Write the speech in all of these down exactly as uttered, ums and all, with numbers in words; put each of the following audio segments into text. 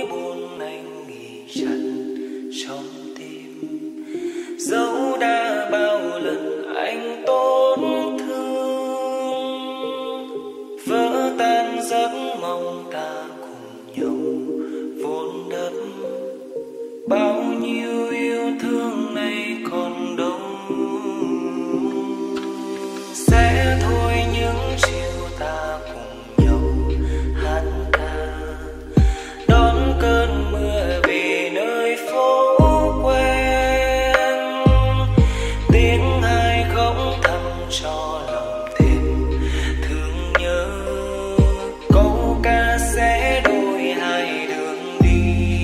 buồn anh nghỉ chân trong tim, dẫu đã bao lần anh tổn thương, vỡ tan giấc mong ta cùng nhau vun đắp. Bao nhiêu yêu thương này còn đâu, sẽ thôi những chiều ta cùng nhau hát ca, đón cơn mưa về nơi phố quen, tiếng hai khóc thầm cho lòng thêm thương nhớ. Câu ca sẽ đôi hai đường đi,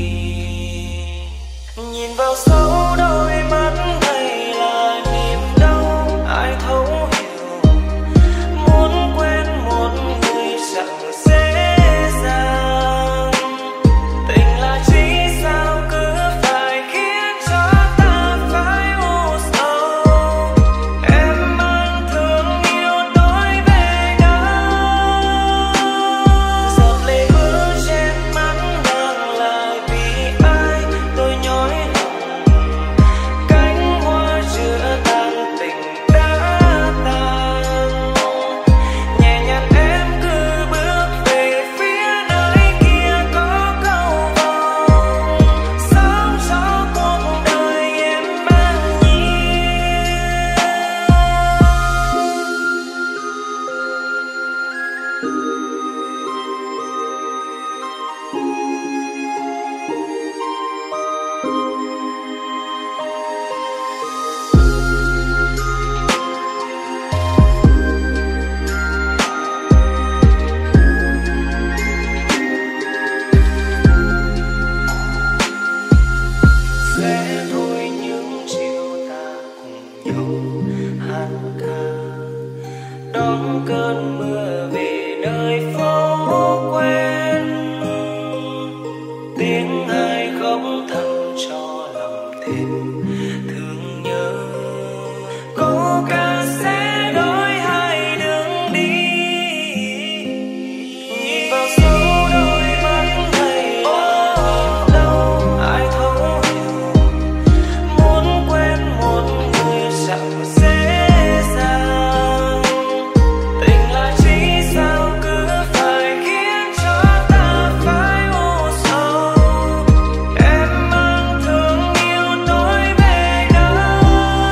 nhìn vào sâu đôi mắt này là niềm đau ai thấu hiểu, muốn quên một người chẳng dễ dàng. Tình là chỉ sao cứ phải khiến cho ta phải u sầu, em mang thương yêu tôi về đâu. Giọt lệ ướt trên mắt đang là vì ai tôi nhói lòng, cánh hoa chưa tan tình đã tàn. Nhẹ nhàng em cứ bước về phía nơi kia có cầu vồng, sống cho cuộc đời em mang nhiều. Sẽ thôi những chiều ta cùng nhau hát ca, đón cơn mưa về nơi phố quen, tiếng ai khóc thầm cho lòng thêm thương nhớ. Câu ca sẽ đôi hai đường đi, nhìn vào sâu đôi mắt này là đâu ai thấu hiểu, muốn quên một người chẳng dễ dàng. Tình là chỉ sao cứ phải khiến cho ta phải u sầu, em mang thương yêu tôi về đâu.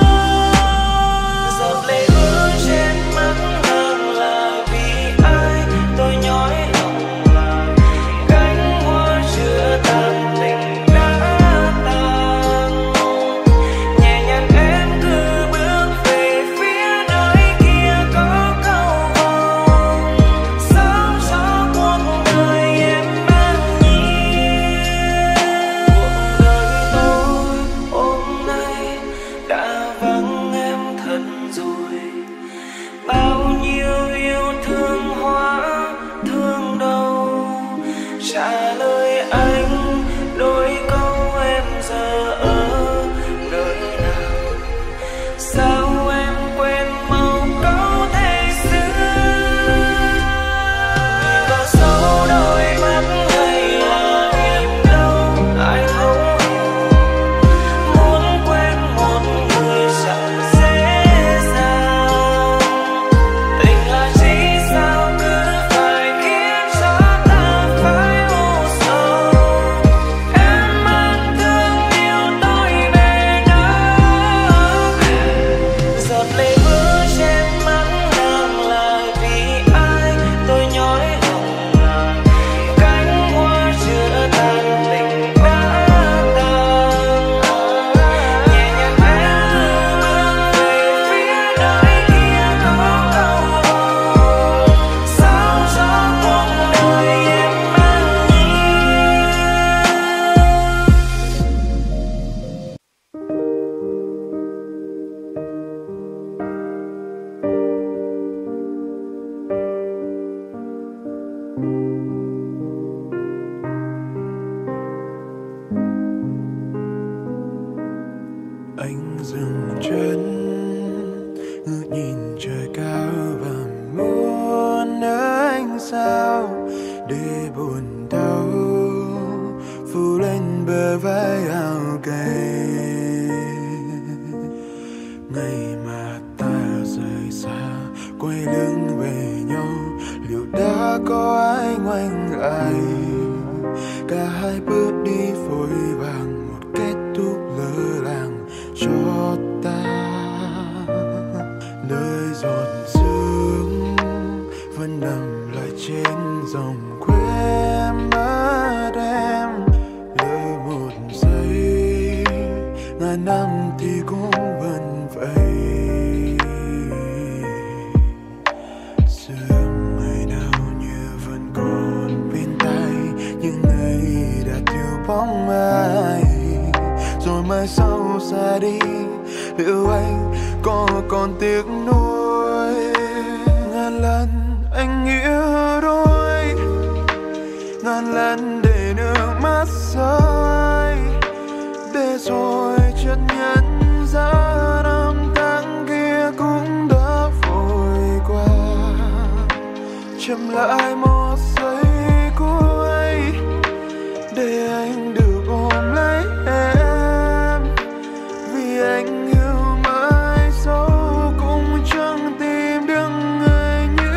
Giọt lệ ướt trên mắt đang là vì ai tôi nhói lòng, là cánh hoa chưa tan tình đã tàn. Nhẹ nhàng em cứ bước về phía nơi kia có cầu vồng, sống cho cuộc đời em mang nhiều. Cuộc đời tôi hôm nay đã vắng em thật rồi, bao nhiêu yêu thương hóa thương đâu. Trả lời anh đôi câu em giờ ở nơi nào, sao em quên mau câu thề xưa. Nhìn vào sâu đôi mắt này là niềm đau ai thấu hiểu, muốn quên một người chẳng dễ dàng. Tình là chỉ sao cứ phải khiến cho ta phải u sầu, em mang thương yêu tôi về đâu. Giọt lệ ướt trên mắt đang là vì ai tôi nhói lòng, là cánh hoa chưa tan tình đã tàn. Nhẹ nhàng em cứ bước về phía nơi kia có cầu vồng, sao cho cuộc đời em mang nhiều. Anh dừng chân ngước nhìn trời cao và muốn anh sao để buồn đau qua có ai ngoảnh lại, cả hai bước đi vội vàng, một kết thúc lơ là cho ta. Nơi giọt sương vẫn nằm lại trên dòng quên mất em. Lỡ một giây ngàn năm thì cũng vẫn vậy. Sương ngày nào như vẫn còn bên tai, nhưng ngày đã thiếu bóng ai. Rồi mai sau xa đi, liệu anh có còn tiếc nuối? Ngàn lần anh yêu đôi, ngàn lần để nước mắt rơi, để rồi chợt nhận ra năm tháng kia cũng đã vội qua. Chậm lại một giây cuối để anh được ôm lấy em, vì anh yêu mãi sâu cũng chẳng tìm được người như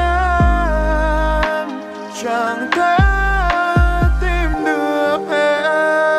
em, chẳng thể tìm được em.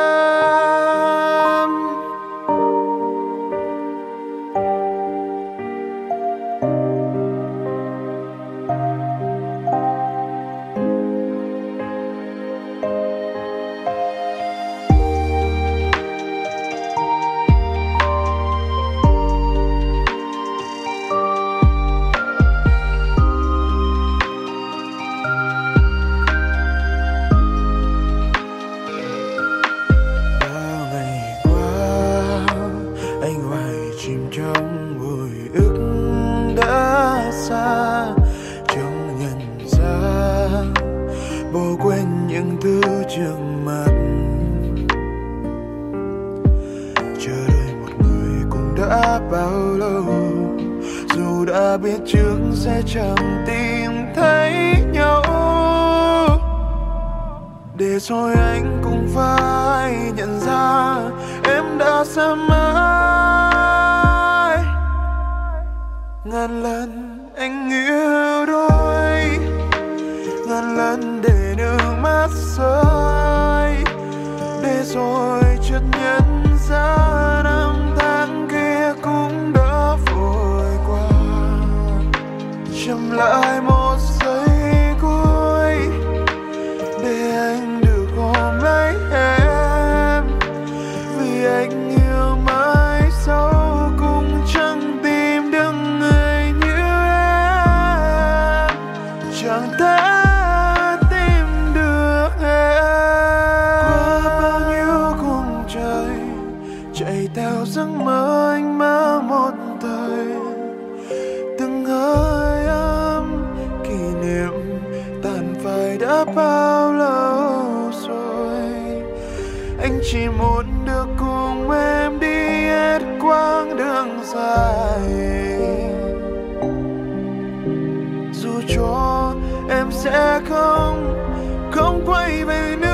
Bao lâu dù đã biết trước sẽ chẳng tìm thấy nhau, để rồi anh cũng phải nhận ra em đã xa mãi. Ngàn lần anh yêu đôi, ngàn lần để nước mắt rơi, để rồi chợt nhận ra năm tháng kia cũng đã vội qua. Chậm lại một giây cuối để anh được ôm lấy em, vì anh yêu mãi sâu cũng chẳng tìm được người như em, chẳng thể tìm được em. Qua bao nhiêu khung trời chạy theo giấc mơ anh mơ một thời, từng hơi ấm kỷ niệm tàn phai đã bao lâu rồi. Anh chỉ muốn được cùng em đi hết quãng đường dài, dù cho em sẽ không không quay về nữa.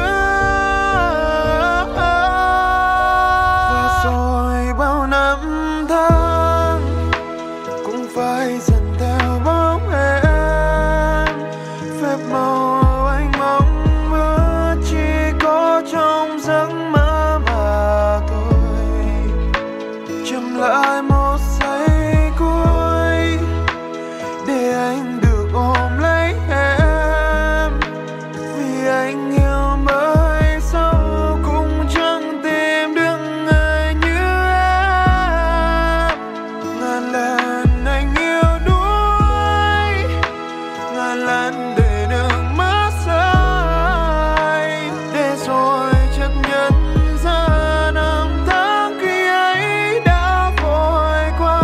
Phải dần theo bóng em, phép màu anh mong ước chỉ có trong giấc mơ mà thôi. Chậm lại một giây cuối để anh được ôm lấy em, vì anh yêu mãi sâu cũng chẳng tìm được người như em. Ngàn lần lần để nước mắt rơi, để rồi chợt nhận ra năm tháng khi ấy đã vội qua.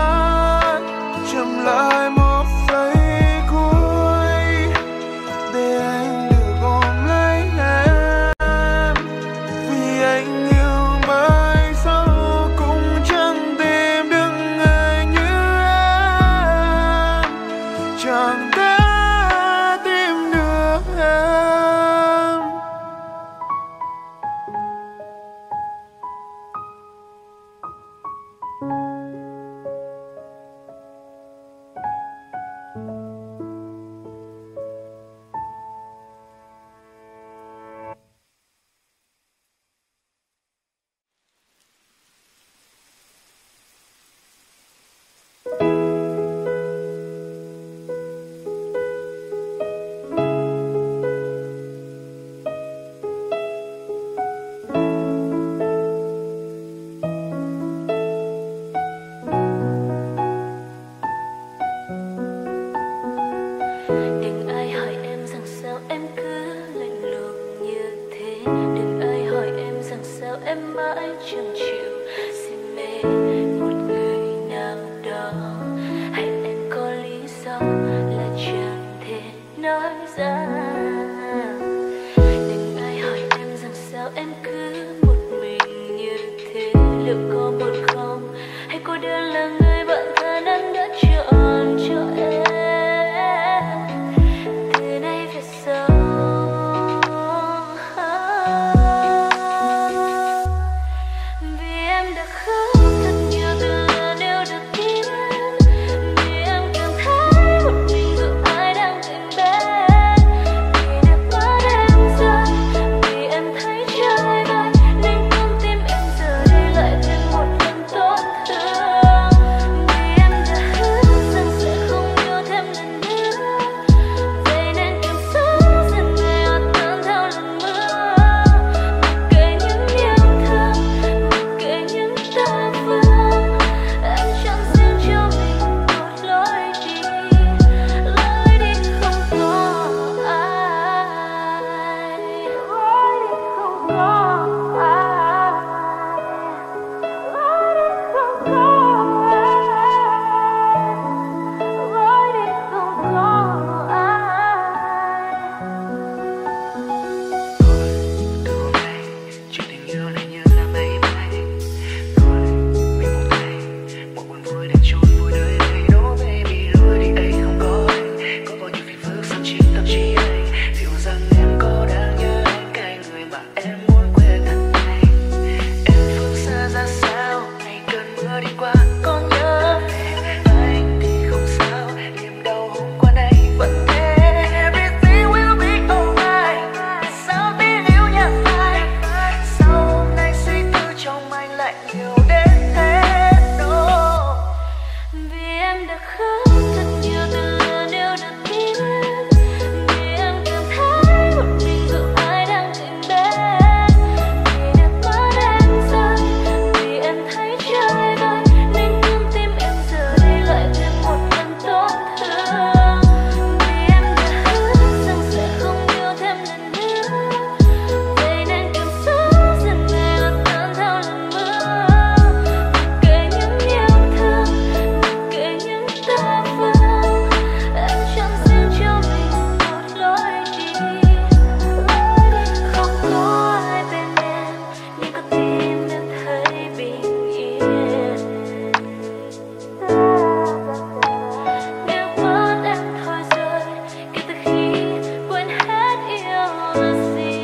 Chậm lại một giây cuối để anh được ôm lấy em, vì anh yêu mãi sâu cũng chẳng tìm được người như em, chẳng thể Đừng ai hỏi em rằng sao em cứ lạnh lùng như thế. Đừng ai hỏi em rằng sao em mãi chẳng chịu si mê một người nào đó. Hay em có lý do là chẳng thể nói ra. Đừng ai hỏi em rằng sao em cứ một mình như thế. Liệu có một không hay cô đơn là người bạn thân anh đã chọn cho em. Từ nay về sau vì em đã khóc thật nhiều từ lần yêu được tin em. Vì em cảm thấy một mình dù ai đang cạnh bên. Vì nước mắt em rơi, vì em thấy trời vơi, nên con tim em giờ đây lại thêm một lần tổn thương. Vì em đã hứa rằng sẽ không yêu thêm lần nữa, vậy nên cảm xúc dần ngày hòa tan theo lần mưa. Mặc kệ những yêu thương, mặc kệ những tơ vương, em chọn riêng cho mình một lối đi. Lối đi không có ai, lối đi không có ai, lối đi không có ai, lối đi không có ai. Từ hôm nay chuyện tình yêu này như là mây bay. Rồi mình buông tay một buồn vui để chôn vùi đời này. No baby, lối đi ấy không có anh. Có bao nhiêu phiền phức sân chiếm tâm trí anh. Liệu rằng em có đang nhớ anh, cái người mà em muốn quên thật nhanh. Em phương xa ra sao ngày cơn mưa đi qua có nhớ anh thì không sao. Niềm đau hôm qua nay vẫn thế. Everything will be alright. Sao tin yêu nhạt phai? Sao hôm nay suy tư trong anh lại nhiều đến thế? No. Vì em đã khóc thật nhiều từ lần yêu được tin em. Vì em cảm thấy một mình dù ai đang cạnh bên. Vì nước mắt em rơi, vì em thấy trời vơi, nên con tim em giờ đây lại thêm một lần tổn thương. Vì em đã hứa rằng sẽ không yêu thêm lần nữa, vậy nên cảm xúc dần ngày hòa tan theo lần mưa. Mặc kệ những yêu thương, mặc kệ những tơ vương, em chọn riêng cho mình một lối đi. Lối đi không có ai bên em, nhưng con tim em thấy bình yên. Nước mắt em thôi rơi kể từ khi quên hết yêu là gì.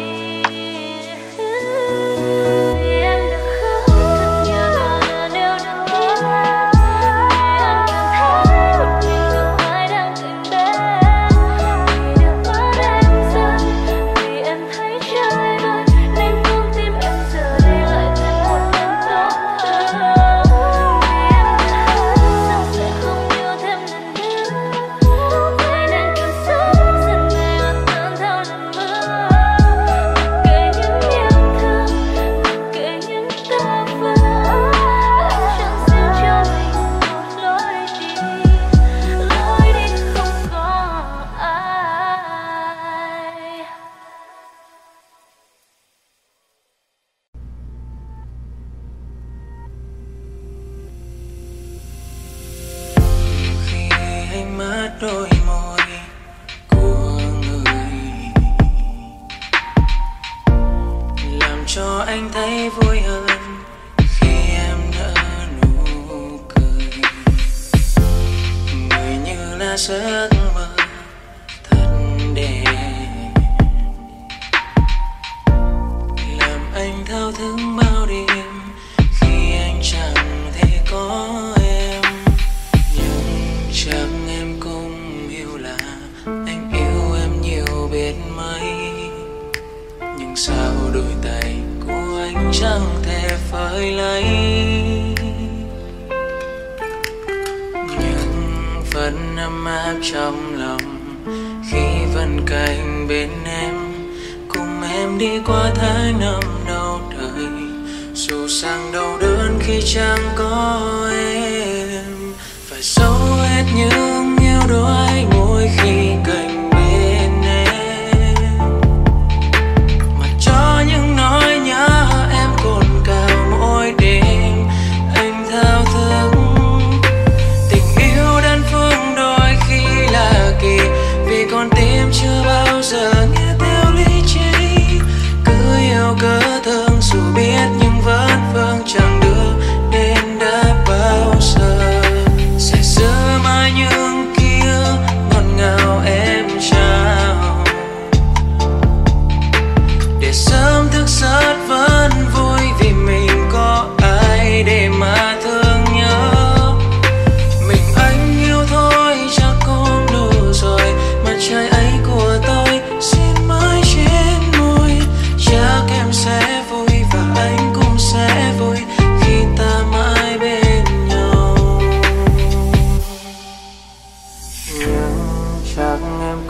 Vì em đã khóc thật nhiều từ lần yêu được tin em. Vì em cảm thấy một mình dù ai đang cạnh bên. Vì nước mắt em rơi, vì em thấy trời vơi, nên con tim em giờ đây lại thêm một lần tổn thương. Vì em đã hứa rằng sẽ không yêu thêm lần nữa, vậy nên cảm xúc dần ngày hòa tan theo lần mưa. Mặc kệ những yêu thương, mặc kệ những tơ vương, em chọn riêng cho mình một lối đi. Lối đi không có ai. Khi anh mất đôi môi của người, làm cho anh thấy vui hơn khi em nở nụ cười. Người như là giấc mơ thật đẹp, làm anh thao thức bao đêm khi anh chẳng thể có em. Nhưng chẳng em cũng hiểu là anh yêu em nhiều biết mấy. Nhưng sao đôi tay của anh chẳng thể phơi lấy những phần ấm áp trong lòng khi vẫn cạnh bên em. Cùng em đi qua tháng năm đầu đời, dù sang đau đớn khi chẳng có em. Phải giấu hết những yêu đôi mỗi khi cạnh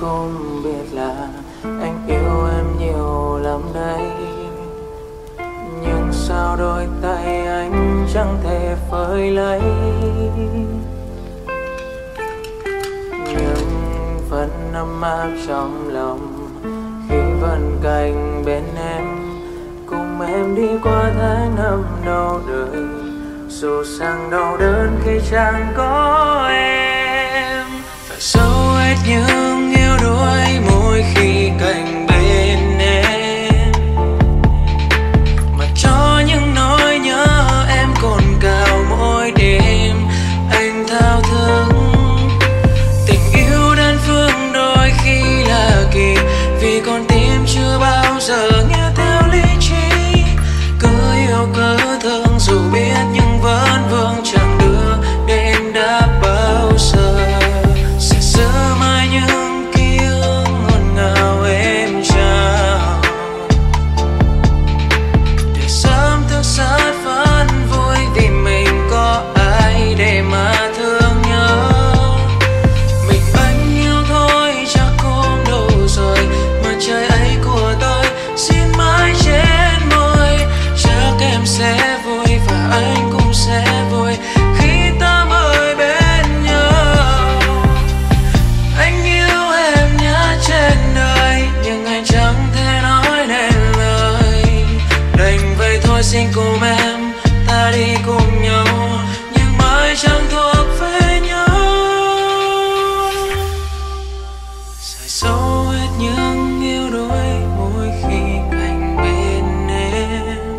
không biết là anh yêu em nhiều lắm đấy, nhưng sao đôi tay anh chẳng thể phơi lấy những phần ấm áp trong lòng khi vẫn cạnh bên em, cùng em đi qua tháng năm đau đời, dù sang đau đớn khi chẳng có em. Phải dấu hết những yếu đuối mỗi khi cạnh bên em, mà cho những nỗi nhớ em cồn cào mỗi đêm. Anh thao thức tình yêu đơn phương đôi khi là kỳ, vì con tim chưa bao giờ nghe theo lý trí, cứ yêu cứ thương dù biết nhưng vẫn vương chẳng đưa đến đã bao giờ. Sẽ giữ mãi những ký ức ngọt ngào êm trao, để sớm thức giấc vẫn vui vì mình có ai để mà thương nhớ. Mình anh yêu thôi chắc cũng đủ rồi, mà trời ấy của tôi xin mãi trên môi. Chắc em sẽ vui và anh cũng sẽ vui khi ta mới bên nhau. Anh yêu em nhất trên đời, nhưng anh chẳng thể nói nên lời. Đành vậy thôi xin cùng em ta đi cùng nhau, nhưng mãi chẳng thuộc về nhau. Sai dấu hết những yếu đuối mỗi khi cạnh bên em,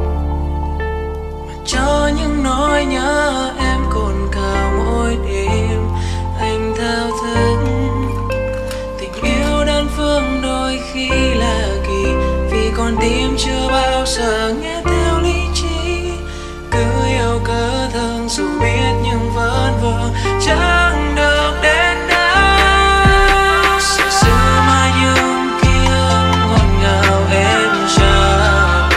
mà cho những nỗi nhớ em cồn cào mỗi đêm. Anh thao thức tình yêu đơn phương đôi khi là kỳ, vì con tim chưa bao giờ nghe theo lý trí, cứ yêu cứ thương dù biết nhưng vẫn vương chẳng được đến đâu. Sẽ giữ mãi những ký ức ngọt ngào êm trao,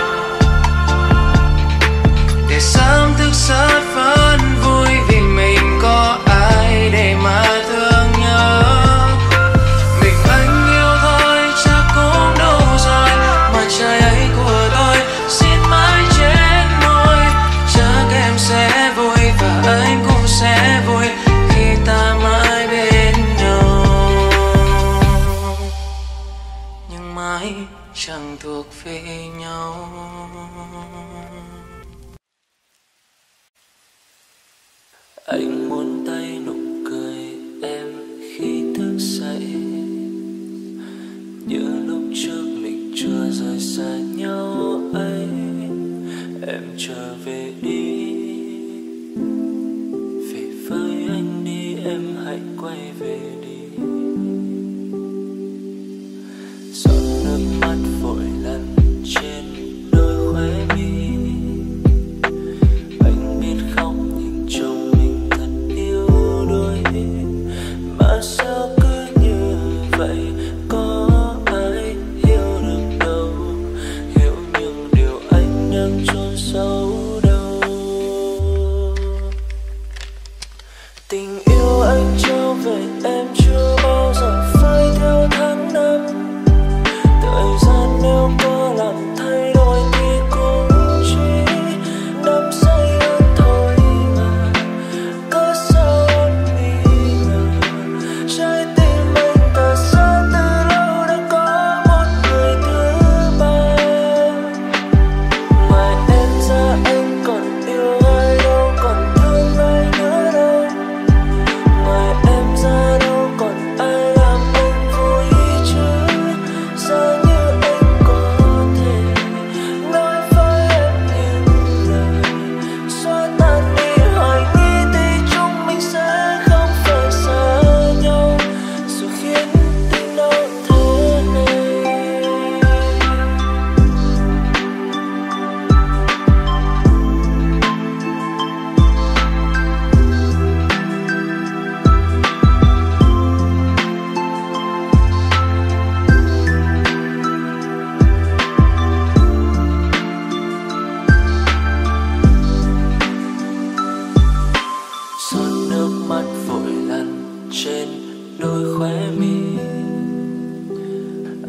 để sớm thức giấc vẫn vui vì mình có ai để mà thương nhớ. Mình anh yêu thôi chắc cũng đủ rồi, mà trời ấy của tôi xin mãi trên môi. Chắc em sẽ vui và anh cũng sẽ vui khi ta mãi bên nhau, nhưng mãi chẳng thuộc về nhau. Anh muốn tay nụ cười em khi thức dậy, như lúc trước mình chưa rời xa nhau ấy. Em trở về đi, về với anh đi, em hãy quay về đi. Giọt nước mắt vội lăn trên đôi khóe mi,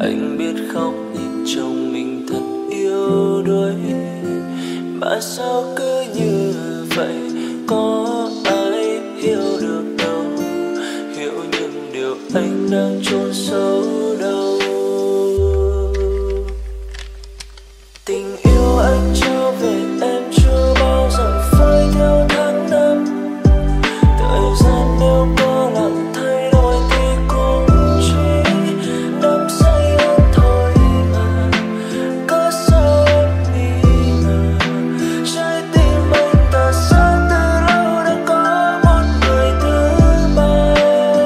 Anh biết khóc nhìn chồng mình thật yếu đuối, mà sao cứ như vậy, có ai hiểu được đâu, hiểu những điều anh đang chôn sâu đâu. Tình yêu anh trao về em chưa bao giờ phai theo tháng năm, thời gian nếu có làm thay đổi thì cũng chỉ đắm say hơn thôi mà. Có sao em nghĩ ngờ trái tim anh ta xa từ lâu đã có một người thứ ba.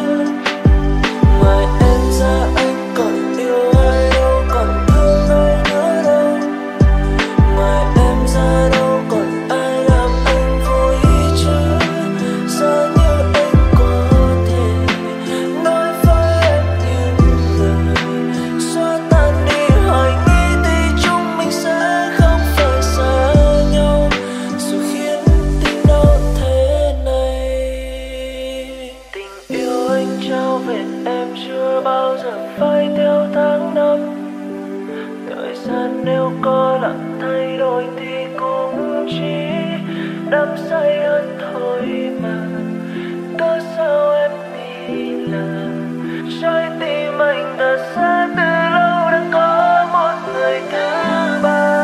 Ngoài em ra anh còn yêu ai đâu, còn thương ai nữa đâu. Ngoài em ra đâu còn ai làm anh vui chứ. Giờ như anh có thể nói với em những lời xóa tan đi hoài nghi thì chúng mình sẽ không phải xa nhau, dù khiến tim đau thế này. Tình yêu anh trao về em chưa bao giờ phai theo tháng năm, thời gian nếu có làm thay đổi thì cũng chỉ đắm say hơn thôi mà. Có sao em nghĩ là trái tim anh đã xa từ lâu đã có một người thứ ba.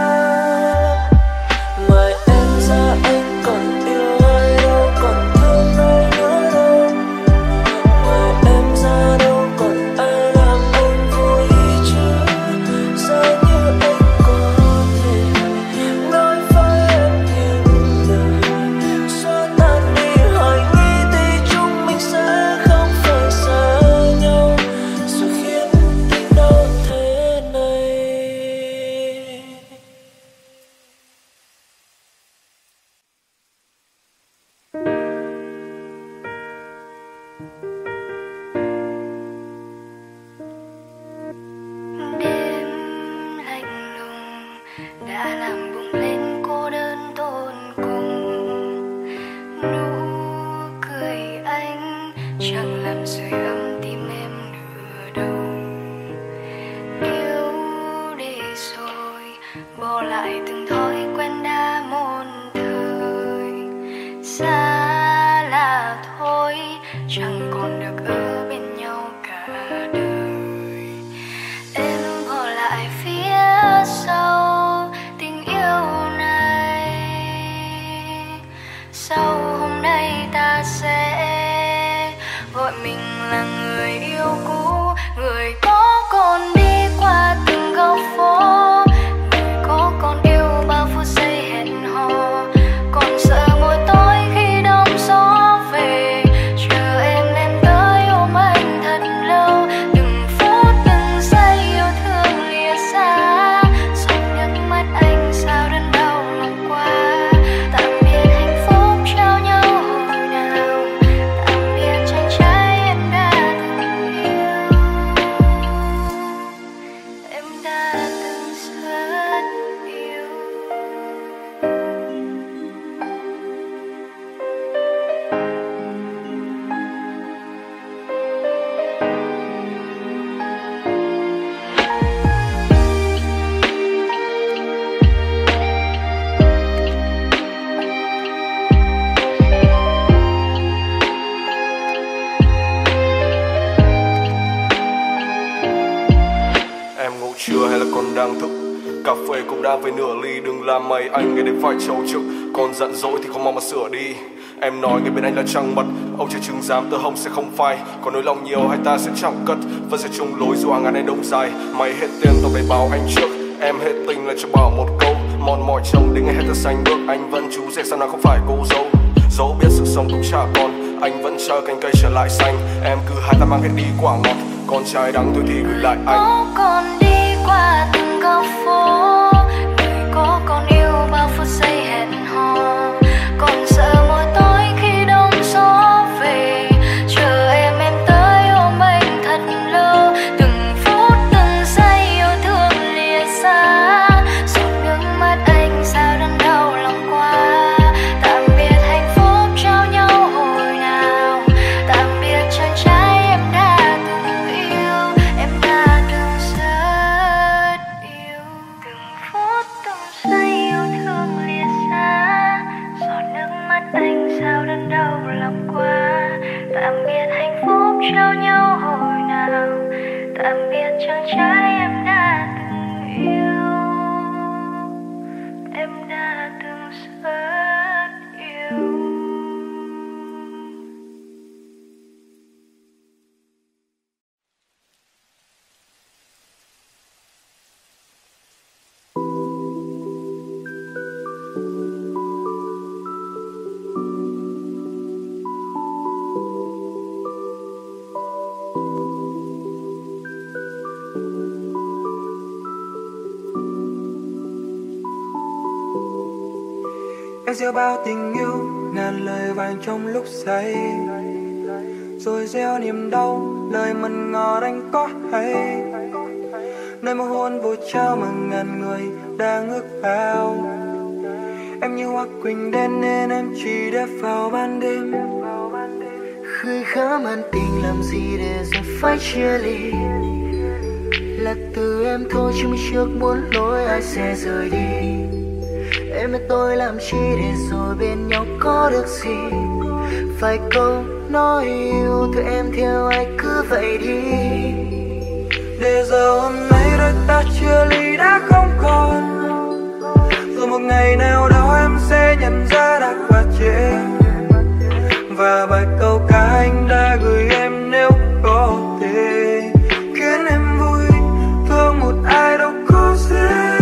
Ngoài em ra anh còn yêu ai đâu, còn thương ai nữa đâu. Ngoài em ra đâu còn ai làm anh vui chứ. Giờ như anh có thể nói với em những lời xóa tan đi hoài nghi thì chúng mình sẽ không phải xa nhau, dù khiến tim đau thế này. Đêm lạnh lùng đã làm bùng lên cô đơn tột cùng. Nụ cười anh chẳng làm sưởi ấm tim em nửa đâu. Yêu đi rồi bỏ lại từng thói quen đã một thời. Xa là thôi chẳng còn được ở bên nhau cả đời. Em bỏ lại phía sau tình yêu này. Sau hôm nay ta sẽ gọi mình là người yêu cũ, người có còn đi qua từng góc phố, người có còn yêu bao phút giây hẹn hò, còn sợ mỗi tối khi đông gió về. Chờ em em tới ôm anh thật lâu, từng phút từng giây yêu thương lìa xa. Xong nước mắt anh sao đớn đau lòng quá. Tạm biệt hạnh phúc trao nhau hồi nào, tạm biệt chàng trai em đã từng yêu, em đã từng rất yêu. Em ngủ trưa hay là còn đang thức? Cà phê cũng đã về nửa ly, đừng làm mày anh nghe đến phải trầu trực. Còn giận dỗi thì không mong mà sửa đi. Em nói ngay bên anh là trăng mật, ông chưa chừng dám tơ hồng sẽ không phai. Còn nỗi lòng nhiều hay ta sẽ chẳng cất, vẫn sẽ chung lối dù hàng ngàn này đông dài. Mày hết tiền tao phải báo anh trước, em hết tình là cho bảo một câu. Mòn mỏi chồng đến ngày hết ta xanh bước, anh vẫn chú rể sao nào không phải cô dâu. Dẫu biết sự sống cũng chả còn, anh vẫn chờ cành cây trở lại xanh. Em cứ hai ta mang hết đi quả ngọt, con trai đắng thôi thì gửi lại anh. Có còn đi qua từng góc phố, người có còn yêu bao phút giây hẹn hò, còn sợ mỗi tối khi đông gió về. Chờ em em tới ôm anh thật lâu, từng phút từng giây yêu thương lìa xa. Giọt nước mắt anh sao đớn đau lòng quá. Tạm biệt hạnh phúc trao nhau hồi nào, tạm biệt chàng trai em đã từng yêu, em đã từng rất biệt chàng trai em đã từng yêu, em đã từng rất yêu. Em gieo bao tình yêu ngàn lời vàng trong lúc say, rồi gieo niềm đau lời mặn ngọt anh có hay. Nơi một hôn vội trao mà ngàn người đang ước ao. Em như hoa quỳnh đen nên em chỉ đẹp vào ban đêm. Khơi khá man tình làm gì để rồi phải chia ly. Là từ em thôi chứ trước muốn lối ai sẽ rời đi. Em với tôi làm chi để rồi bên nhau có được gì. Vài câu nói yêu thôi em theo ai cứ vậy đi. Để giờ hôm nay đôi ta chia ly đã không còn. Rồi một ngày nào đó em sẽ nhận ra đã quá trễ. Và vài câu ca anh đã gửi em nếu có thể khiến em vui thương một ai đâu có dễ.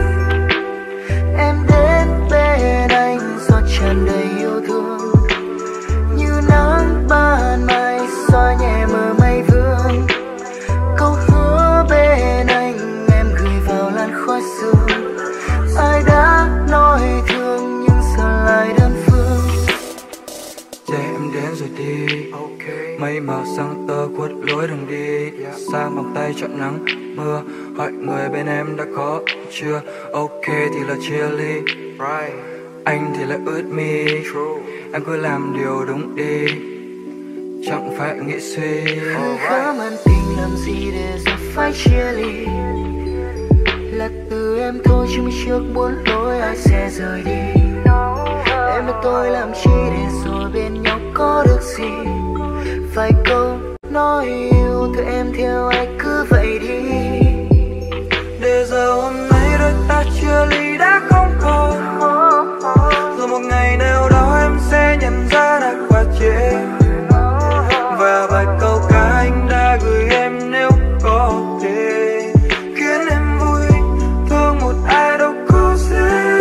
Em đến bên anh do tràn đầy yêu thương, như nắng ban mai xóa nhẹ mờ mây vương. Câu hứa bên anh em gửi vào làn khói sương. Ai đã nói thương nhưng giờ lại đơn phương. Để em đến rồi đi, okay. Mây màu sáng tơ khuất lối đường đi, yeah. Sang vòng tay chọn nắng mưa. Hỏi người bên em đã có chưa? Ok thì là chia ly, right. Anh thì là ướt mi, true. Em cứ làm điều đúng đi, chẳng phải nghĩ suy. Khơi khá man tình làm gì để rồi phải chia ly. Là từ em thôi chứ trước muốn lối ai sẽ rời đi. Em với tôi làm chi để rồi bên nhau có được gì. Vài câu nói yêu thôi em theo ai cứ vậy đi. Để giờ hôm nay đôi ta chia ly đã không còn. Rồi một ngày nào đó em sẽ nhận ra đã quá trễ. Và vài câu ca anh đã gửi em nếu có thể khiến em vui thương một ai đâu có dễ.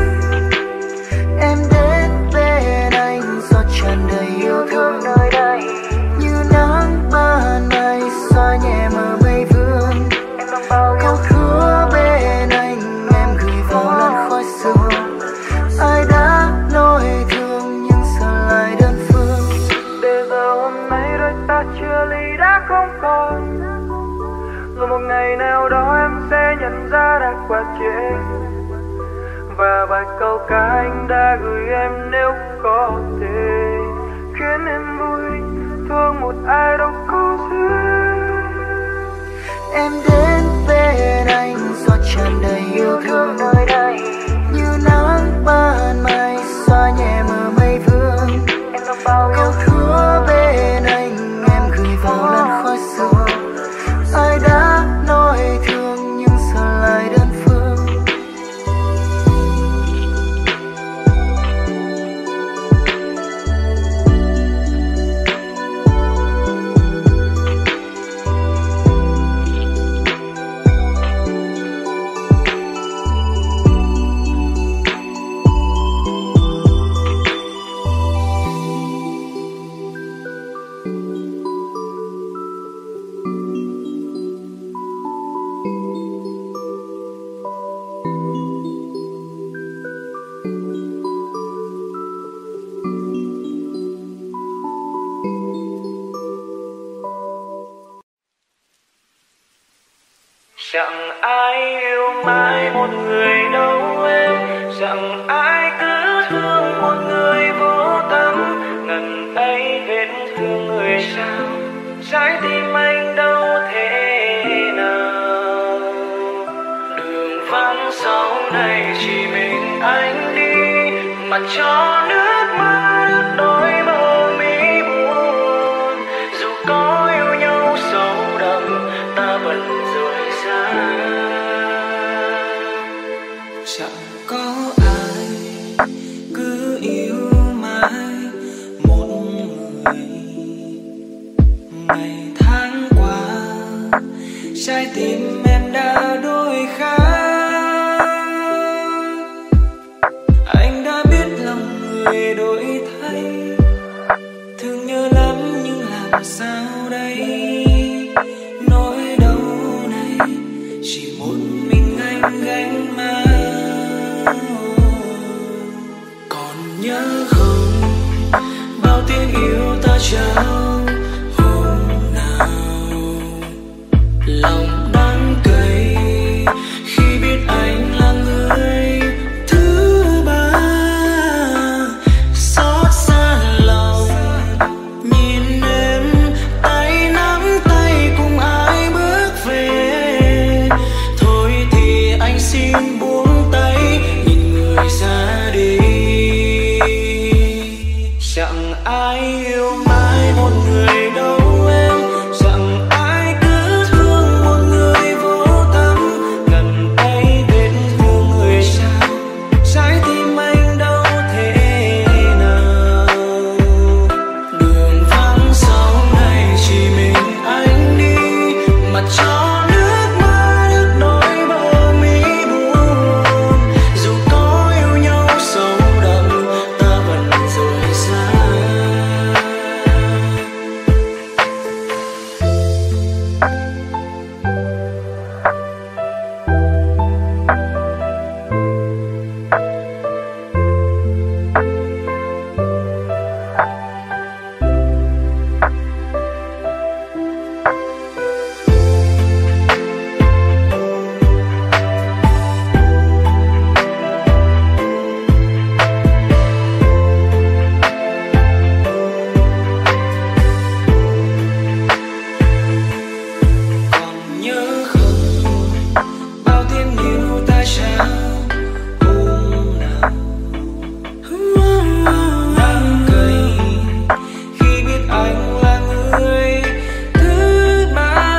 Em đến bên anh do tràn đầy yêu thương, như nắng ban mai xóa nhẹ mờ mây vương. Câu hứa bên anh em gửi vào làn khói sương. Ai đã nói thương nhưng giờ lại đơn phương. Để giờ hôm nay đôi ta chia ly đã không còn. Rồi một ngày nào đó em sẽ nhận ra đã quá trễ. Và vài câu ca anh đã gửi em nếu có thể khiến em vui thương một ai đâu có dễ. Em đến bên anh do tràn đầy yêu thương, như nắng ban mai xóa nhẹ mờ mây vương. Câu hứa bên anh em gửi vào làn khói sương. Ai đã nói thương nhưng giờ lại đơn phương. Chẳng ai yêu mãi một người đâu em. Chẳng ai cứ thương một người vô tâm. Ngần ấy vết thương người sao trái tim anh đâu thế nào. Đường vắng sau này chỉ mình anh đi, mà cho nước mắt đôi bờ mi buồn. Dù có yêu nhau sâu đậm ta vẫn trái tim em đã đổi khác. Anh đã biết lòng người đổi thay, thương nhớ lắm nhưng làm sao đây, nỗi đau này chỉ một mình anh gánh mang. Còn nhớ không bao tiếng yêu ta trao hôm nào, lòng đắng cay khi biết anh là người thứ ba. Xót xa lòng nhìn em tay nắm tay cùng ai bước về, thôi thì anh xin buông tay nhìn người ra đi. Chẳng ai yêu mãi một người đâu em, chẳng ai cứ thương một người vô tâm. Gần đây vết thương người sao, trái tim anh đâu thế nào. Đường vắng sau này chỉ mình anh đi, mà cho nước mắt ướt đôi bờ mi buồn. Dù có yêu nhau sâu đậm ta vẫn rời xa. Còn nhớ không bao tiếng yêu ta trao hôm nào, đắng cay khi biết anh là người thứ ba.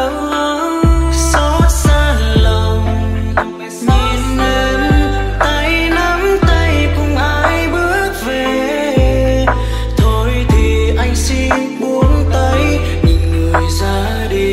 Xót xa lòng nhìn em tay nắm tay cùng ai bước về, thôi thì anh xin buông tay nhìn người ra đi.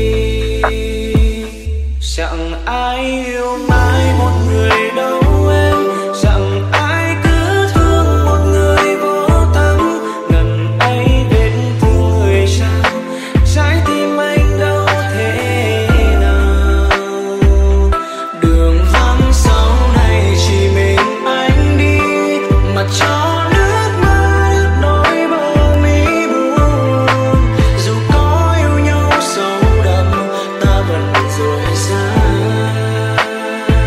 Chẳng ai yêu mãi một người đâu em, chẳng ai cứ thương một người vô tâm. Gần đây vết thương người sao, trái tim anh đâu thế nào. Đường vắng sau này chỉ mình anh đi, mà cho nước mắt ướt đôi bờ mi buồn. Dù có yêu nhau sâu đậm ta vẫn rời xa.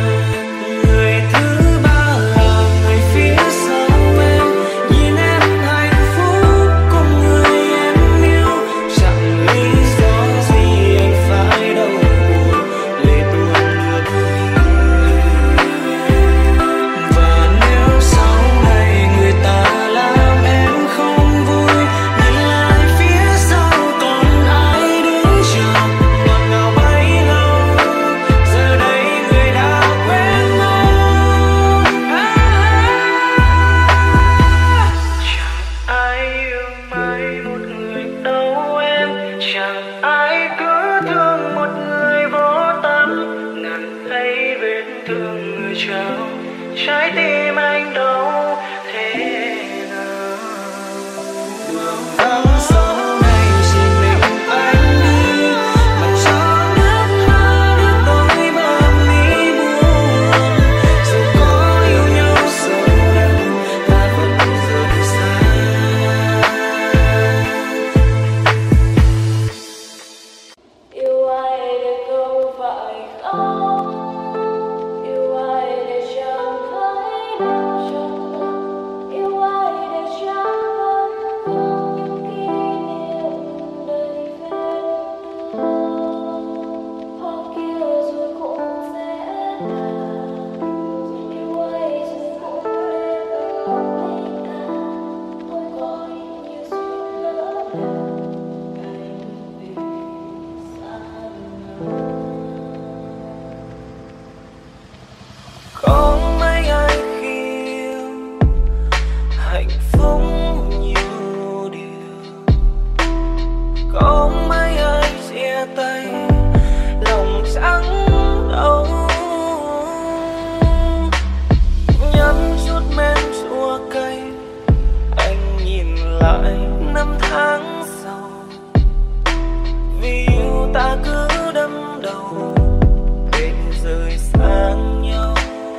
tháng sau, vì yêu ta cứ đâm đầu để rời xa nhau.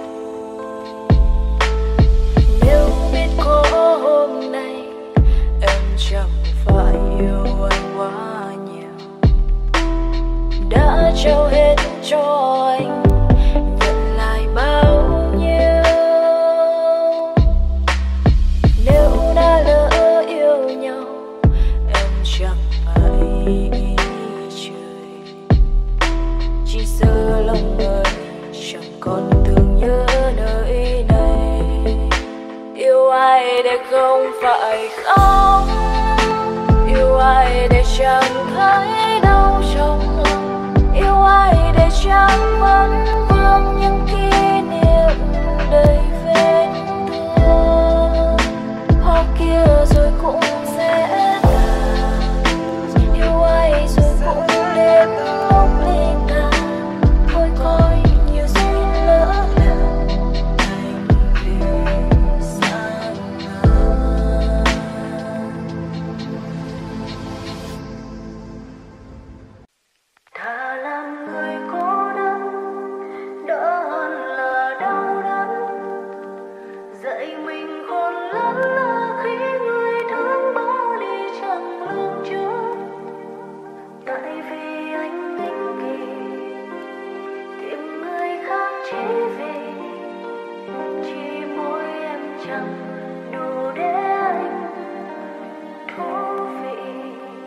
Nếu biết có hôm nay em chẳng phải yêu anh quá nhiều, đã trao hết cho anh, nhận lại bao nhiêu. Nếu đã lỡ yêu nhau em chẳng hãy ý trời, chỉ sợ lòng người chẳng còn thương nhớ nơi này. Yêu ai để không phải khóc, yêu ai để chẳng thấy đau trong lòng, yêu ai để chẳng vẫn vương những kỷ niệm đầy vết thương. Hoa kia rồi cũng sẽ tàn, yêu ai rồi cũng đến lúc ly tan. Thôi coi nhiều duyên lỡ làng thành vì xa ngàn. Thà làm người cô đơn đỡ hơn là đau đớn, dạy mình khôn lớn là khi người thương bỏ đi chẳng lường trước. Tại vì anh ích kỷ tìm người khác chỉ vì chỉ môi em chẳng đủ để anh thú vị.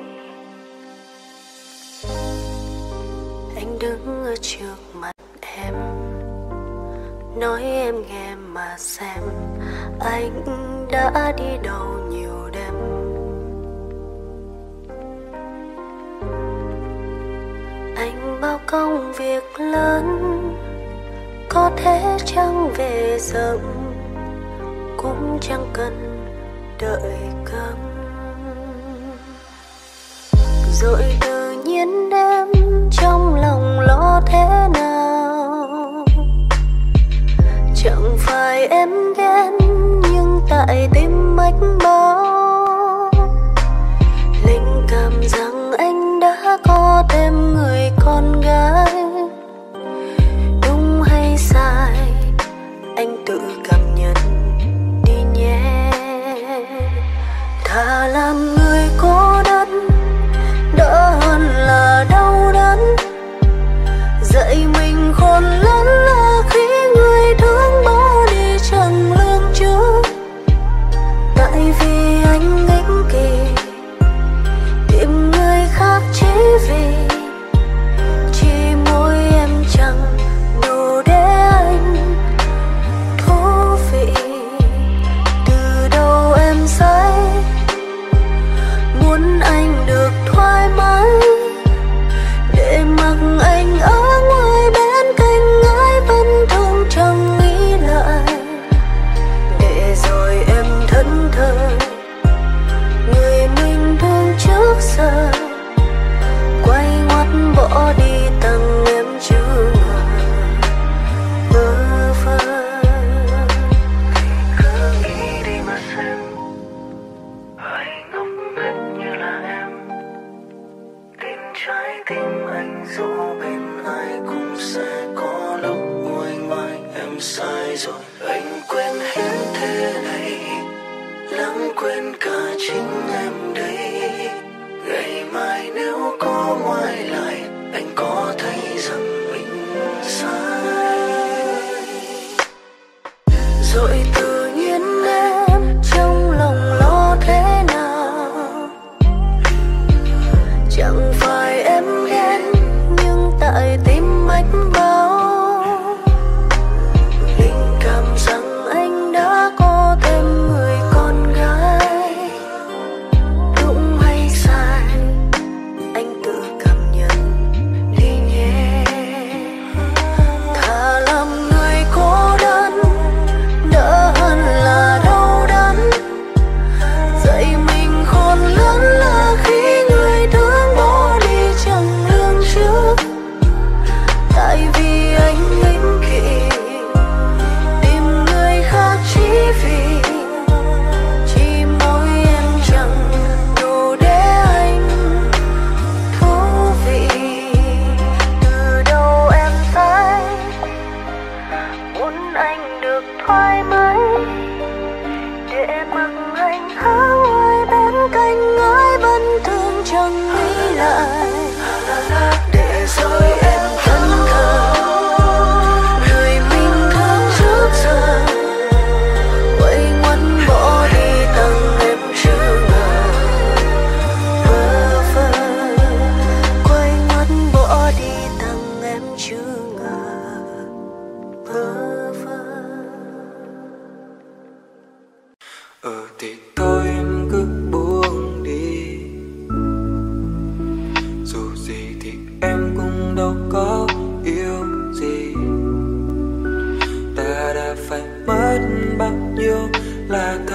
Anh đứng ở trước mặt em, nói em nghe mà xem anh đã đi đâu nhiều đêm. Anh bao công việc lớn, có thể chẳng về sớm, cũng chẳng cần đợi cơm. Rồi tự nhiên đêm trong lòng lo thế nào, chẳng phải em ghen nhưng tại tim mách báo, linh cảm rằng anh đã có thêm người con gái. Đúng hay sai anh tự cảm nhận đi nhé. Thà làm người cô đơn đỡ hơn là đau đớn, dạy mình khôn lớn là khi người thương bỏ đi chẳng lường trước. Tại vì anh ích kỷ tìm người khác chỉ vì chỉ môi em chẳng đủ để anh thú vị. Từ đầu em say muốn anh được thoải mái, để mặc anh ở ngoài bên cạnh ai vẫn thương chẳng nghĩ lại. Để rồi em thẫn thờ người mình thương trước giờ, quay ngoắt bỏ đi tặng em chưa ngờ bơ vơ. Cứ nghĩ đi mà xem, ai ngốc nghếch như là em, tin trái tim anh dù bên ai cũng sẽ có lúc nguôi ngoai. Em sai rồi, anh quên hết thế này, lãng quên cả chính em đây. Ngày mai nếu có ngoái lại, anh có thấy rằng mình sai. Rồi tự nhiên em trong lòng lo thế nào, chẳng phải em ghen nhưng tại tim mách báo, linh cảm rằng anh đã có thêm người con gái.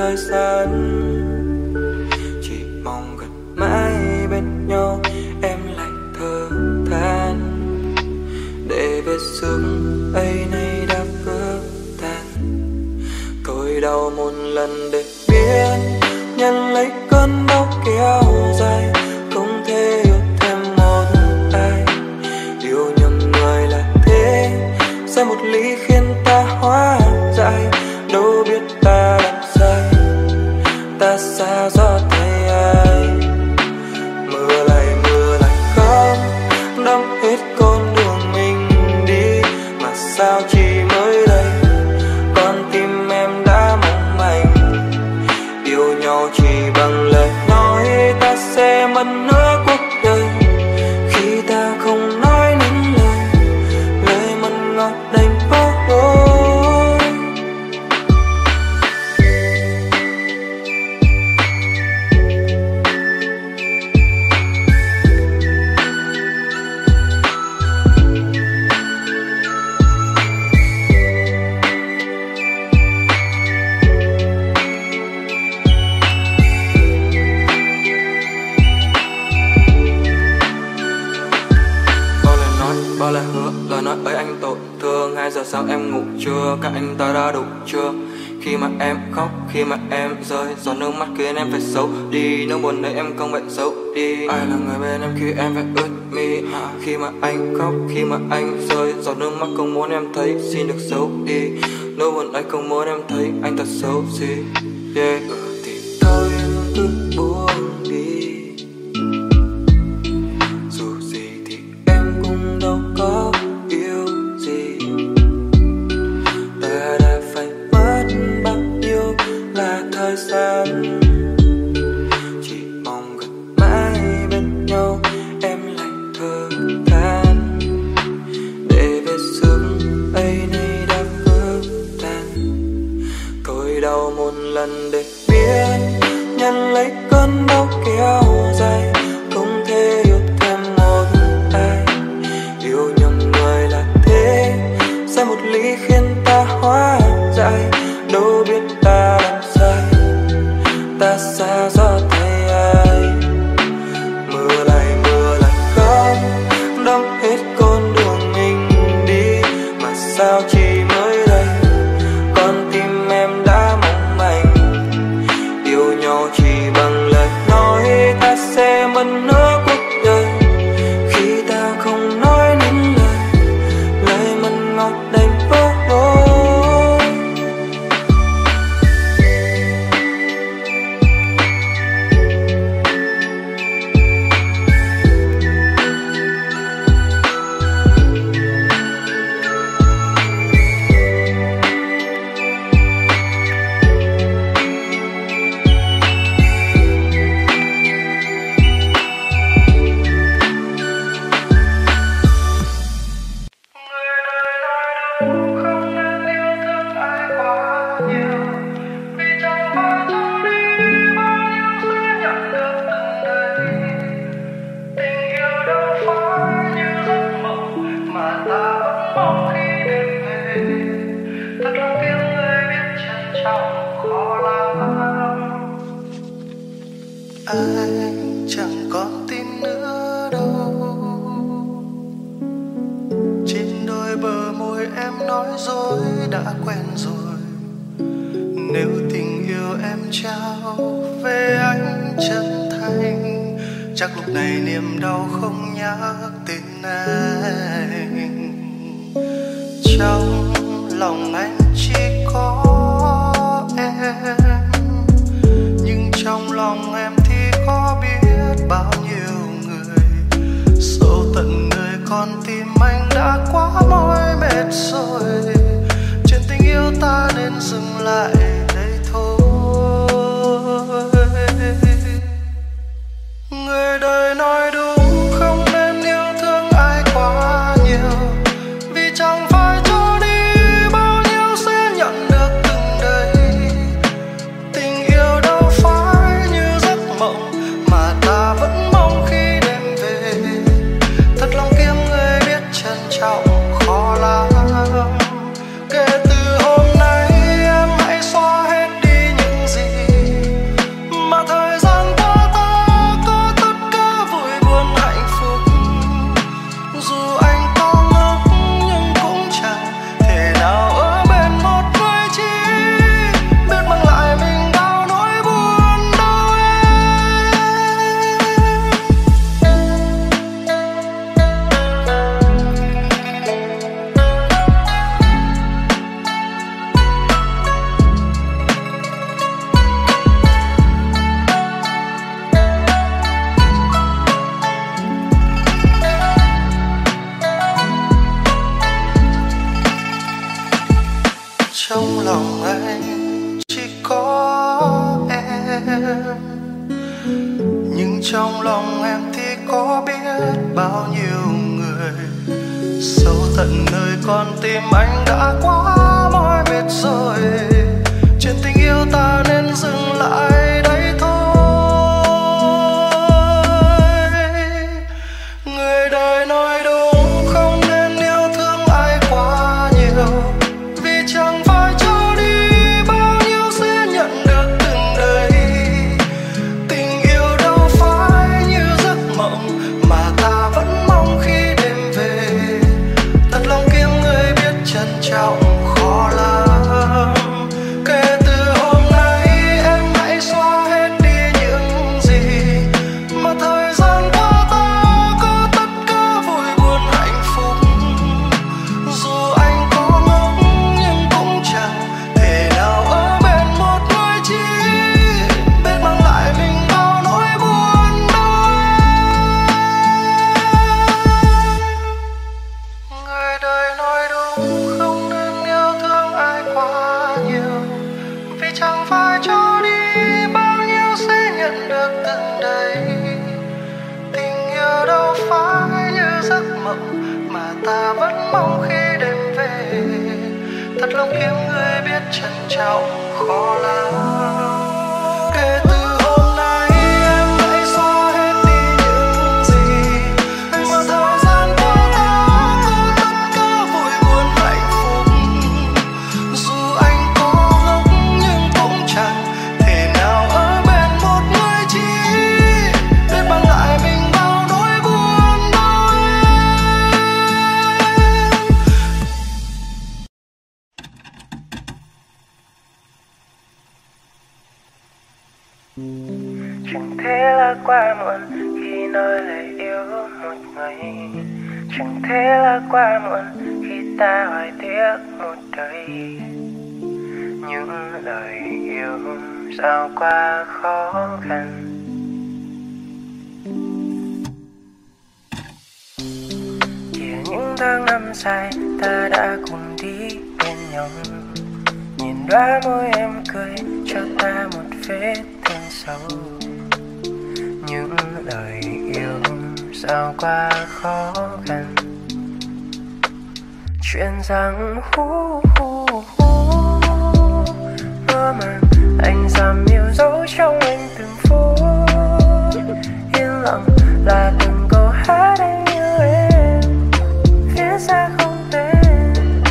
thời gian. Chỉ mong gần mãi bên nhau, em lại thở than để vết thương ấy nay đã vỡ tan. Tôi đau một lần để biết nhận lấy cơn đau kéo dài, không thể yêu thêm một ai. Yêu nhầm người là thế, sai một lý khiến ta hóa dại. Đâu biết ta làm sai, ta xa gió tay ai. Mưa lại mưa lại không đâm hết con đường mình đi, mà sao chỉ mới đây con tim em đã mong manh. Yêu nhau chỉ bằng lời nói, ta sẽ mất nửa cuộc đời khi ta không nói nên lời. Lời mặn ngọt đành vỡ đôi. Bao lời hứa, lời nói ấy anh tổn thương. Hai giờ sáng em ngủ chưa, các anh ta đã đủ chưa? Khi mà em khóc, khi mà em rơi, giọt nước mắt khiến em phải xấu đi. Nỗi buồn đấy em không phải xấu đi. Ai là người bên em khi em phải ướt mi? Khi mà anh khóc, khi mà anh rơi, giọt nước mắt không muốn em thấy, xin được xấu đi. Nỗi buồn ấy không muốn em thấy, anh thật xấu xí. Yeah, ừ thì thôi cứ buông đi. Dù gì thì em cũng đâu có yêu gì. Ta đã phải mất bao nhiêu là thời gian. Chỉ mong gần mãi bên nhau, em lại thở than để vết thương ấy nay đã vỡ tan. Tôi đau một lần để biết nhận lấy cơn đau kéo dài, không thể yêu thêm một ai. Yêu nhầm người là thế, sai một lý khiến ta hóa dại. Đâu biết ta làm sai, ta xa gió tay ai. Mưa lại mưa lại không đâm hết con đường mình đi, mà sao chỉ mới đây con tim em đã mong manh. Yêu nhau chỉ bằng lời nói, ta sẽ mất nửa cuộc đời khi ta không nói nên lời. Lời mặn ngọt đành vỡ đôi. Anh chẳng còn tin nữa đâu. Trên đôi bờ môi em nói dối đã quen rồi. Nếu tình yêu em trao về anh chân thành, chắc lúc này niềm đau không nhắc tên anh. Trong lòng anh chỉ có em, nhưng trong lòng em thì có biết bao nhiêu người. Sâu tận nơi con tim anh đã quá mỏi mệt rồi. Chuyện tình yêu ta nên dừng lại đây thôi. Người đời nói đúng, không nên yêu thương ai quá nhiều, vì chẳng phải cho đi bao nhiêu sẽ nhận được từng đây. Tình yêu đâu phải như giấc mộng mà ta vẫn mong khi đêm về. Thật lòng kiếm người biết trân trọng khó lắm. Kể từ hôm nay em hãy xóa trong lòng anh chỉ có em, nhưng trong lòng em thì có biết bao nhiêu người. Sâu tận nơi con tim anh đã quá mỏi mệt rồi. Chuyện tình yêu ta nên dừng lại đây thôi. Người đời nói đúng, không nên yêu thương ai quá nhiều, vì chẳng phải cho đi bao nhiêu sẽ nhận được từng đấy. Tình yêu đâu phải như giấc mộng mà ta vẫn mong khi đêm về. Thật lòng kiếm người biết trân trọng khó lắm. Kể từ hôm nay em hãy xóa hết đi những gì mà thời gian qua ta có tất cả vui buồn hạnh phúc. Dù anh có ngốc nhưng cũng chẳng thể nào ở bên một người chỉ biết mang lại mình bao nỗi buồn đau. Người đời nói đúng, không nên yêu thương ai quá nhiều, vì chẳng phải cho đi bao nhiêu sẽ nhận được từng đấy. Tình yêu đâu phải như giấc mộng mà ta vẫn mong khi đêm về. Thật lòng kiếm người biết trân trọng khó lắm. Kể từ hôm nay em hãy xóa hết đi những gì mà thời gian qua ta có tất cả vui buồn hạnh phúc. Dù anh có ngốc nhưng cũng chẳng thể nào ở bên một người chỉ biết mang lại mình bao nỗi buồn đau. Chẳng thế là quá muộn khi nói lời yêu một người. Chẳng thế là quá muộn khi ta hoài tiếc một đời. Những lời yêu sao quá khó khăn. Kìa những tháng năm dài ta đã cùng đi bên nhau. Nhìn đóa môi em cười cho ta một vết thương sâu. Những lời yêu sao quá khó khăn. Chuyện rằng hu hu hu mơ màng anh dám yêu dấu trong anh từng phút. Yên lặng là từng câu hát anh yêu em, viết ra không tên.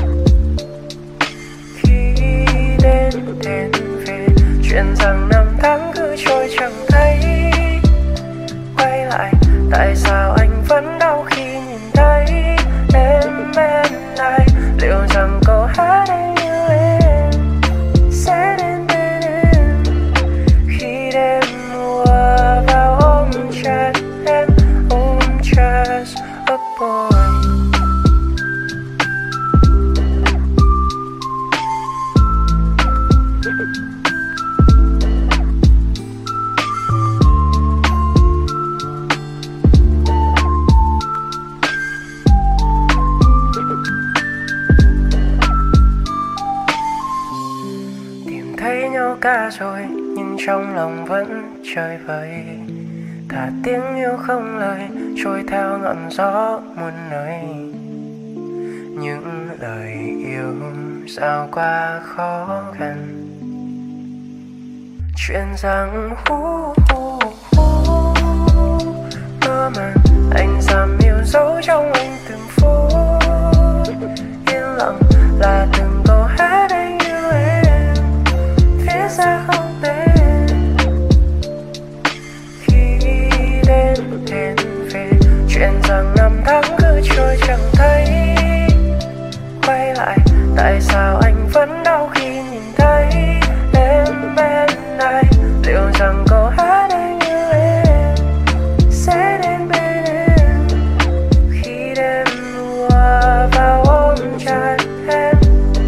Khi đến đến về chuyện rằng năm tháng cứ trôi chẳng thấy. Quay lại tại sao anh vẫn đau khi nhìn thấy em bên này. Liệu rằng câu hát anh yêu em sẽ đến bên em khi đêm mùa vào ôm chặt em, ôm just a boy. Tìm thấy nhau cả rồi nhưng trong lòng vẫn chơi vơi. Thả tiếng yêu không lời trôi theo ngọn gió muôn nơi. Những lời yêu sao quá khó khăn. Chuyện rằng hu hu hu mơ màng anh dám yêu dấu trong anh từng phút. Yên lặng là từng câu hát anh yêu em, viết ra không tên. Khi đến đến về chuyện rằng năm tháng cứ trôi chẳng thấy. Quay lại tại sao anh vẫn đau khi nhìn thấy em bên này. Liệu rằng câu hát anh yêu em sẽ đến bên em khi đêm mùa vào ôm chặt em,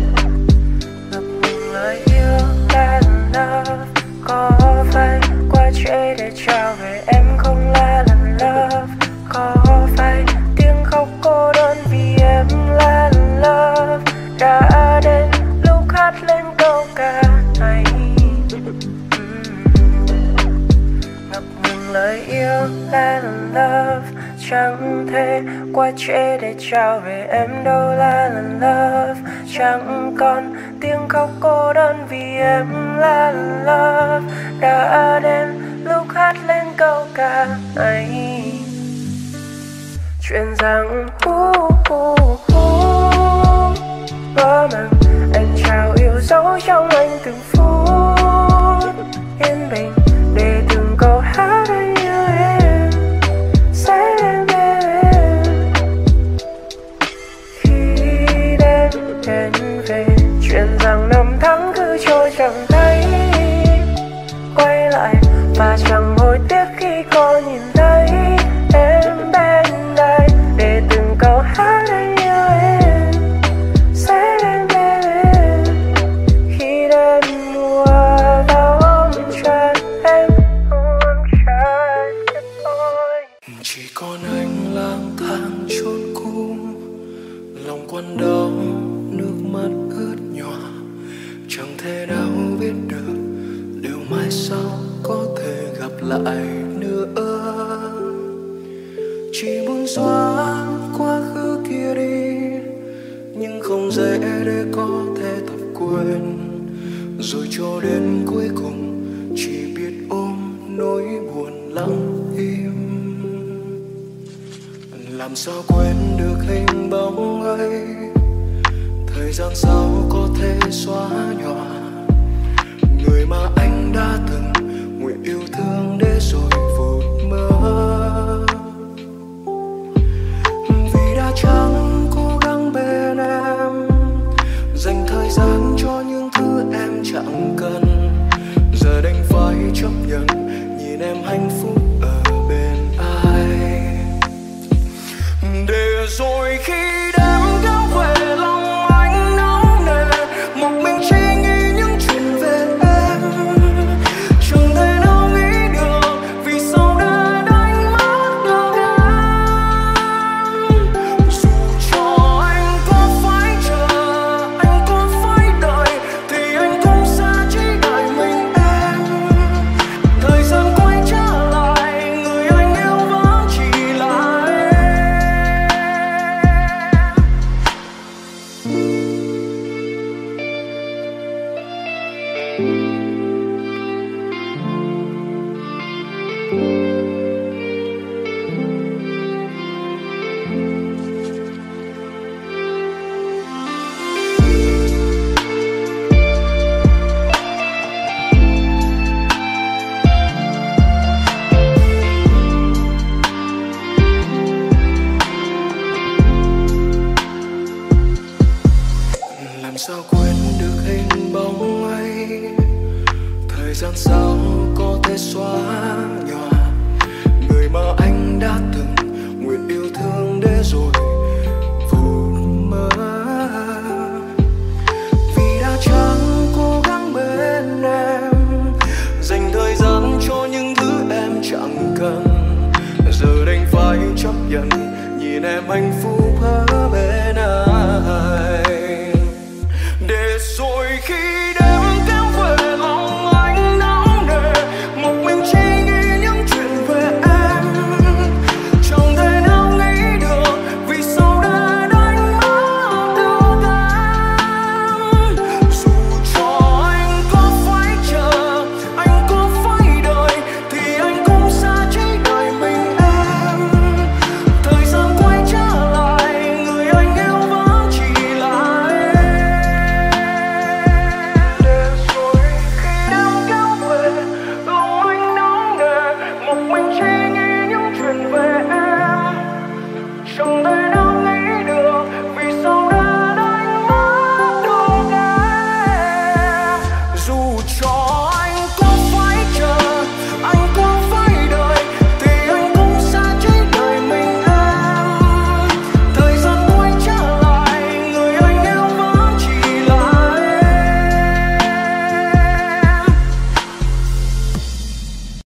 trễ để trao về em đâu là lần love. Chẳng còn tiếng khóc cô đơn vì em là lần love. Đã đến lúc hát lên câu ca ấy. Chuyện rằng uh, uh, uh, mơ màng anh trao yêu dấu trong anh từng phút yên bình, để từng câu hát anh như em sẽ đến bên em khi đêm đến về. Chuyện rằng năm tháng cứ trôi chẳng thấy quay lại, và chẳng hối tiếc khi có nhìn thấy em bên đây, để từng câu hát anh như em sẽ đến bên em khi đêm mùa vào ôm chặt em, ôm chặt tôi. Chỉ còn anh lang thang chốn cũ, lòng quặn đau nước mắt ướt nhòa, chẳng thể nào biết được liệu mai sau có thể gặp lại nữa. Chỉ muốn xóa quá khứ kia đi, nhưng không dễ để có thể tập quên. Rồi cho đến cuối cùng chỉ biết ôm nỗi buồn lặng im. Làm sao quên được hình bóng ấy, thời gian sau có thể xóa nhòa người mà anh đã từng nguyện yêu thương để rồi vụt mơ. Vì đã chẳng cố gắng bên em, dành thời gian cho những thứ em chẳng cần, giờ đành phải chấp nhận nhìn em hạnh phúc ở bên ai. Để rồi khi đêm kéo về lòng anh nóng nề, một mình chỉ nghĩ những chuyện về em, chẳng thể nào nghĩ được vì sao đã đánh mất được em. Dù cho anh có phải chờ, anh có phải đợi, thì anh cũng sẽ chỉ đợi mình em. Thời gian quay trở lại, người anh yêu vẫn chỉ là em. Làm sao quên được hình bóng ấy, thời gian sau có thể xóa nhòa người mà anh đã từng nguyện yêu thương để rồi vụt mơ. Vì đã chẳng cố gắng bên em, dành thời gian cho những thứ em chẳng cần, giờ đành phải chấp nhận nhìn em hạnh phúc